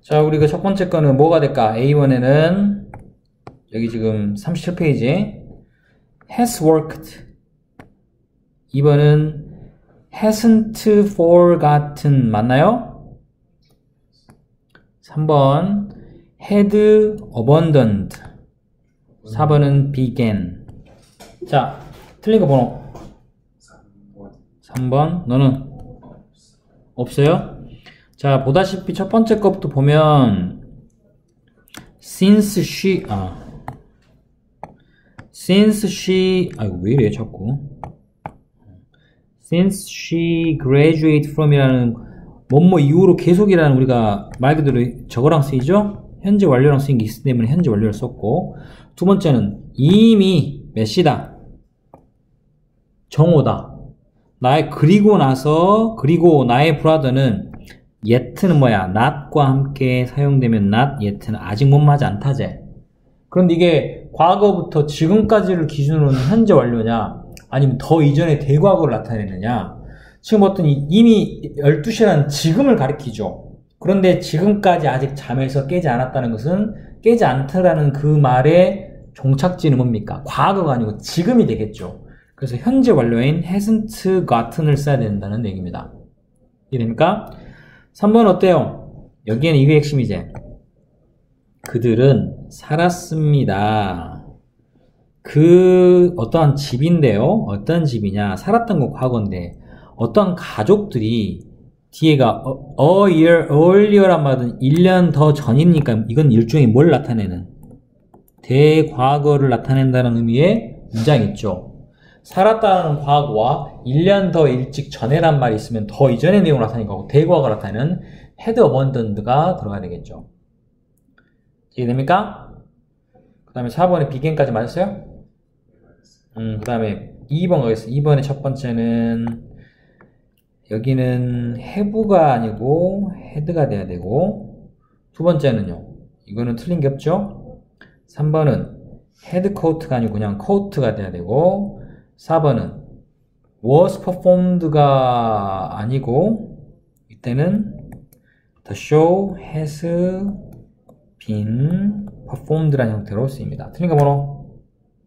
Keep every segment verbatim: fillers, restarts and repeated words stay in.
자, 우리 그 첫 번째 거는 뭐가 될까? 에이 원에는 여기 지금 삼십칠 페이지 has worked. 이 번은 hasn't forgotten 맞나요? 삼 번 had abandoned. 사 번은 began. 자, 틀린 거 번호 삼 번. 너는? 없어요? 자, 보다시피 첫 번째 것부터 보면 since she 아 since she 아이고 왜 이래 자꾸 since she graduated from이라는 뭐뭐 이후로 계속이라는 우리가 말 그대로 저거랑 쓰이죠? 현재 완료랑 쓰인 게 있기 때문에 현재 완료를 썼고, 두 번째는 이미 몇 시다? 정오다. 나의 그리고 나서 그리고 나의 브라더는 yet는 뭐야? not과 함께 사용되면 not, yet는 아직 못 맞지 않다제. 그런데 이게 과거부터 지금까지를 기준으로는 현재 완료냐 아니면 더 이전의 대과거를 나타내느냐. 지금 어떤 이미 열두 시라는 지금을 가리키죠. 그런데 지금까지 아직 잠에서 깨지 않았다는 것은 깨지 않다라는 그 말의 종착지는 뭡니까? 과거가 아니고 지금이 되겠죠. 그래서 현재 완료인 hasn't gotten을 써야 된다는 얘기입니다. 이해됩니까? 삼 번 어때요? 여기에는 이게 핵심이지. 그들은 살았습니다. 그 어떠한 집인데요. 어떤 집이냐? 살았던 건 과거인데 어떠한 가족들이 뒤에가 a year earlier란 말은 일 년 더 전이니까 이건 일종의 뭘 나타내는? 대과거를 나타낸다는 의미의 문장이 있죠. 살았다는 과거와 일 년 더 일찍 전에란 말이 있으면 더 이전의 내용을 나타내는 거고 대과거를 나타내는 had abandoned가 들어가야 되겠죠. 이해됩니까? 그 다음에 사 번에 begin까지 맞았어요? 음, 그 다음에 이 번 가겠습니다. 이 번의 첫 번째는 여기는 have가 아니고 had가 돼야 되고, 두 번째는요. 이거는 틀린 게 없죠? 삼 번은 had coat가 아니고 그냥 coat가 돼야 되고, 사 번은 was performed가 아니고 이때는 the show has been performed라는 형태로 쓰입니다. 틀린 거 번호?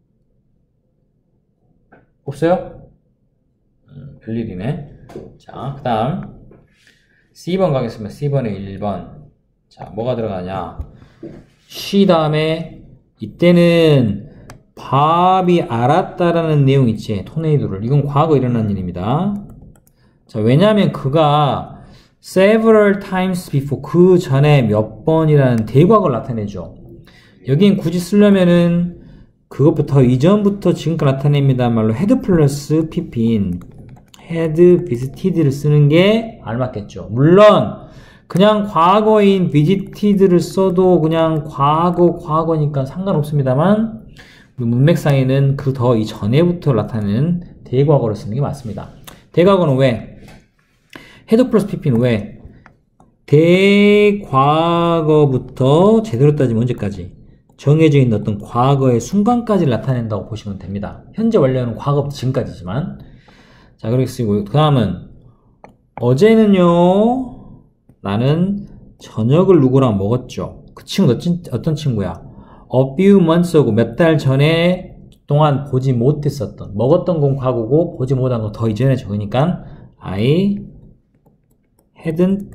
없어요? 음, 별일이네. 자, 그 다음 씨 번 가겠습니다. 씨 번에 일 번. 자, 뭐가 들어가냐? she 다음에 이때는 밥이 알았다라는 내용 있지. 토네이도를. 이건 과거 일어난 일입니다. 자, 왜냐하면 그가 several times before 그 전에 몇 번이라는 대과거를 나타내죠. 여긴 굳이 쓰려면은 그것부터 이전부터 지금까지 나타냅니다. 말로 had 플러스 pp인 had visited를 쓰는 게 알맞겠죠. 물론 그냥 과거인 visited를 써도 그냥 과거 과거니까 상관없습니다만 문맥상에는 그 더 이전에부터 나타내는 대과거를 쓰는 게 맞습니다. 대과거는 왜? had 플러스 pp는 왜? 대과거부터 제대로 따지면 언제까지? 정해져 있는 어떤 과거의 순간까지를 나타낸다고 보시면 됩니다. 현재 완료는 과거부터 지금까지지만. 자, 그렇게 쓰고, 그 다음은 어제는요 나는 저녁을 누구랑 먹었죠. 그 친구 어떤, 어떤 친구야? A few months ago 몇 달 전에 동안 보지 못했었던, 먹었던 건 과거고 보지 못한 건 더 이전에 적으니까 I hadn't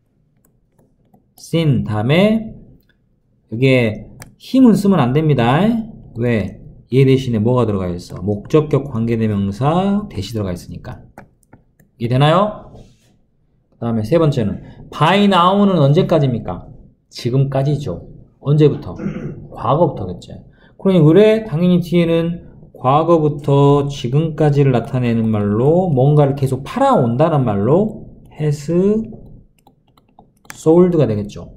seen 다음에 이게 힘은 쓰면 안 됩니다. 왜? 얘 대신에 뭐가 들어가 있어? 목적격 관계대명사 대시 들어가 있으니까. 이해되나요? 그 다음에 세 번째는 by now는 언제까지입니까? 지금까지죠. 언제부터? 과거부터겠죠. 그러니 그래 당연히 뒤에는 과거부터 지금까지를 나타내는 말로 뭔가를 계속 팔아온다는 말로 has sold가 되겠죠.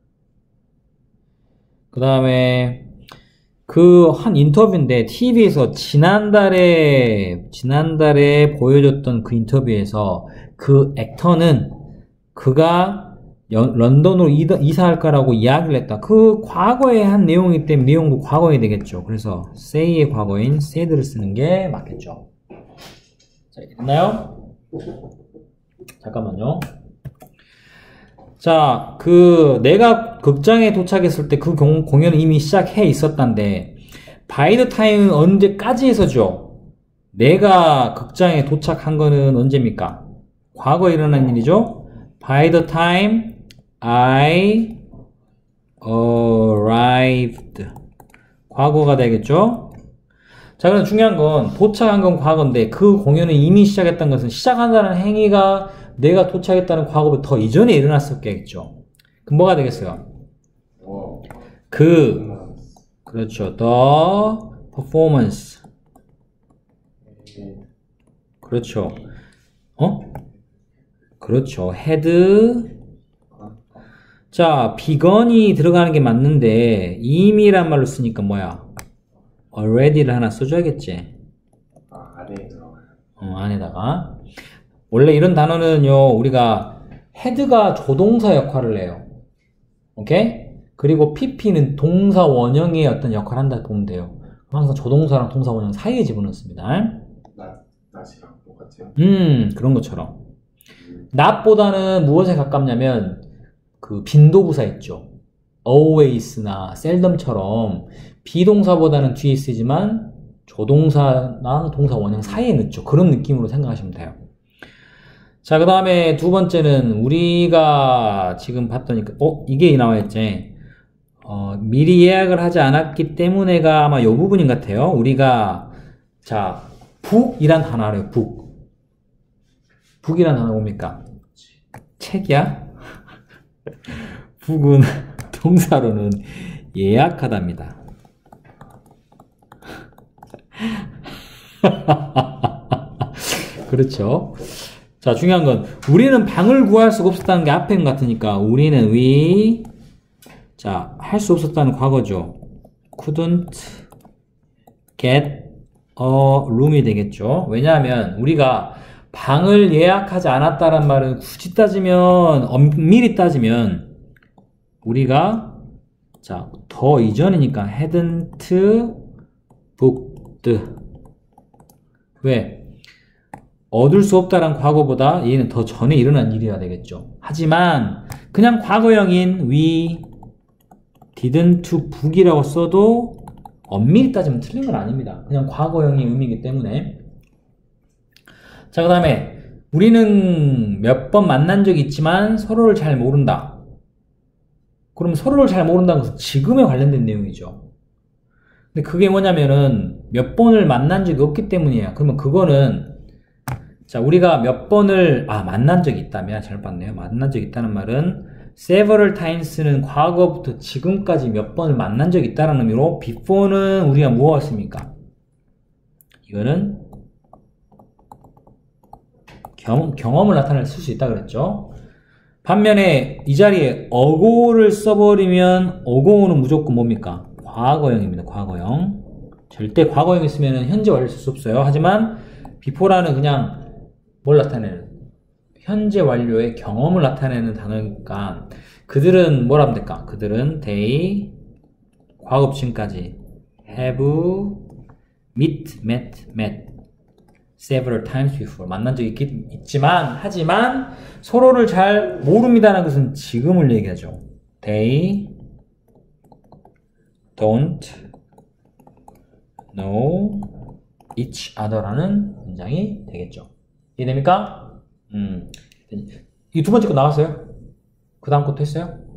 그 다음에 그 한 인터뷰인데 티비에서 지난달에 지난달에 보여줬던 그 인터뷰에서 그 액터는 그가 연, 런던으로 이더, 이사할 거라고 이야기를 했다. 그 과거에 한 내용이기 때문에 내용도 과거에 되겠죠. 그래서 say의 과거인 said를 쓰는 게 맞겠죠. 자, 됐나요? 잠깐만요. 자, 그 내가 극장에 도착했을 때 그 공연은 이미 시작해 있었단데 by the time은 언제까지 해서죠? 내가 극장에 도착한 거는 언제입니까? 과거에 일어난 일이죠? by the time I arrived. 과거가 되겠죠? 자, 그럼 중요한 건 도착한 건 과거인데 그 공연을 이미 시작했다는 것은 시작한다는 행위가 내가 도착했다는 과거보다 더 이전에 일어났었겠죠. 그럼 뭐가 되겠어요? 그, 그렇죠. The performance. 그렇죠. 어? 그렇죠. had. 자, begun이 들어가는 게 맞는데 이미란 말로 쓰니까 뭐야? already를 하나 써줘야겠지. 아, 안에 들어가요. 어, 안에다가. 원래 이런 단어는요, 우리가 head가 조동사 역할을 해요. 오케이? 그리고 pp는 동사 원형의 어떤 역할을 한다 보면 돼요. 항상 조동사랑 동사 원형 사이에 집어넣습니다. 나, 낫이랑 똑같아요? 음, 그런 것처럼. not보다는 무엇에 가깝냐면, 그 빈도부사 있죠. always나 seldom처럼 비동사보다는 뒤에 쓰지만 조동사나 동사 원형 사이에 넣죠. 그런 느낌으로 생각하시면 돼요. 자, 그 다음에 두 번째는 우리가 지금 봤더니 어? 이게 나와있지. 어, 미리 예약을 하지 않았기 때문에가 아마 이 부분인 것 같아요. 우리가 자, 북이란 단어 알아요. 북. 북이란 단어 뭡니까? 책이야? 북은 동사로는 예약하답니다. 그렇죠. 자, 중요한 건 우리는 방을 구할 수가 없었다는 게 앞에 것 같으니까 우리는 we 자, 할 수 없었다는 과거죠. couldn't get a room이 되겠죠. 왜냐하면 우리가 방을 예약하지 않았다는 말은 굳이 따지면 엄밀히 따지면 우리가 자, 더 이전이니까 hadn't booked. 왜? 얻을 수 없다란 과거보다 얘는 더 전에 일어난 일이어야 되겠죠. 하지만 그냥 과거형인 we didn't book이라고 써도 엄밀히 따지면 틀린 건 아닙니다. 그냥 과거형의 의미이기 때문에. 자, 그 다음에 우리는 몇 번 만난 적이 있지만 서로를 잘 모른다. 그럼 서로를 잘 모른다는 것은 지금에 관련된 내용이죠. 근데 그게 뭐냐면은 몇 번을 만난 적이 없기 때문이에요. 그러면 그거는 자, 우리가 몇 번을 아 만난 적이 있다면 잘 봤네요. 만난 적이 있다는 말은 several times는 과거부터 지금까지 몇 번을 만난 적이 있다는 의미로 before는 우리가 무엇입니까? 이거는 경험, 경험을 나타낼 수 있다 그랬죠. 반면에 이 자리에 ago를 써버리면 ago는 무조건 뭡니까? 과거형입니다. 과거형. 절대 과거형 있으면 현재 완료를 쓸 수 없어요. 하지만 before라는 그냥 뭘 나타내는? 현재 완료의 경험을 나타내는 단어니까 그들은 뭐라 하면 될까? 그들은 they 과거분까지 have met, met, met several times before 만난 적이 있, 있지만 하지만 서로를 잘 모릅니다라는 것은 지금을 얘기하죠. They don't know each other라는 문장이 되겠죠. 이해됩니까? 음. 이 두 번째 거 나왔어요? 그 다음 것도 했어요?